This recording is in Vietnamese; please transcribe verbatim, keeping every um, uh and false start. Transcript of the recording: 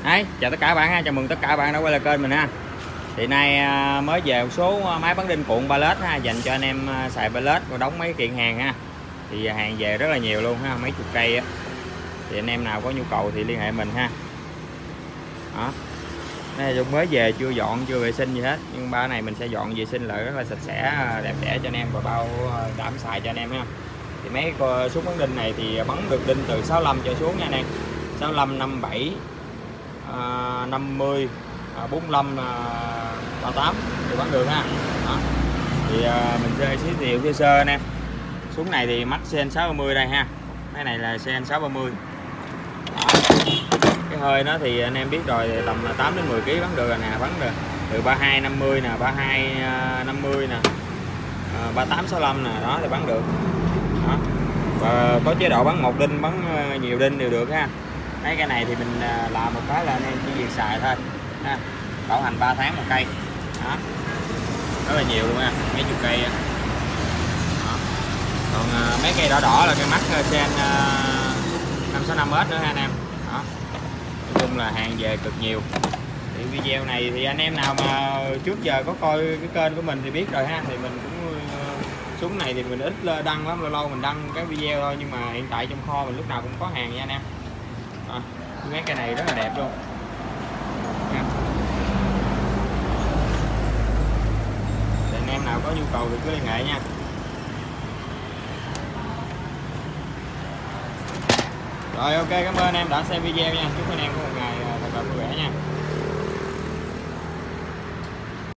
Đấy, chào tất cả các bạn ha, chào mừng tất cả các bạn đã quay lại kênh mình ha. Thì nay mới về một số máy bắn đinh cuộn pallet ha, dành cho anh em xài pallet và đóng mấy kiện hàng ha. Thì hàng về rất là nhiều luôn ha, mấy chục cây á. Thì anh em nào có nhu cầu thì liên hệ mình ha. Đó. Đây là mới về chưa dọn chưa vệ sinh gì hết, nhưng ba này mình sẽ dọn vệ sinh lại rất là sạch sẽ đẹp đẽ cho anh em và bao đảm xài cho anh em ha. Thì mấy súng bắn đinh này thì bắn được đinh từ sáu mươi lăm trở xuống nha anh em. sáu mươi lăm, năm mươi bảy, à, năm mươi, à, bốn mươi lăm, à, ba mươi tám thì bắn được ha. Đó. Thì à, mình sẽ giới thiệu sơ sơ anh em. Súng này thì mắt xê en sáu ba mươi đây ha. Cái này là xê en sáu ba mươi. Đó. Cái hơi nó thì anh em biết rồi, tầm tám đến mười ki lô gam bắn được rồi nè, bắn được từ ba mươi hai năm mươi nè, ba mươi hai năm mươi nè, à, ba mươi tám sáu mươi lăm nè, đó thì bắn được. Đó. Và có chế độ bắn một đinh, bắn nhiều đinh đều được ha. Mấy cái này thì mình làm một cái là anh em chỉ việc xài thôi ha. Bảo hành ba tháng một cây. Đó. Rất là nhiều luôn ha, mấy chục cây. Đó. Còn mấy cây đỏ đỏ là cây mắt xê en năm sáu năm ét nữa ha anh em. Đó. Nói chung là hàng về cực nhiều. Thì video này thì anh em nào mà trước giờ có coi cái kênh của mình thì biết rồi ha. Thì mình cũng súng này thì mình ít đăng lắm, lâu lâu mình đăng cái video thôi, nhưng mà hiện tại trong kho mình lúc nào cũng có hàng nha anh em. À, mấy cái này rất là đẹp luôn. À. Thì anh em nào có nhu cầu thì cứ liên hệ nha. Rồi ok, cảm ơn anh em đã xem video nha. Chúc anh em có một ngày thật là vui vẻ nha.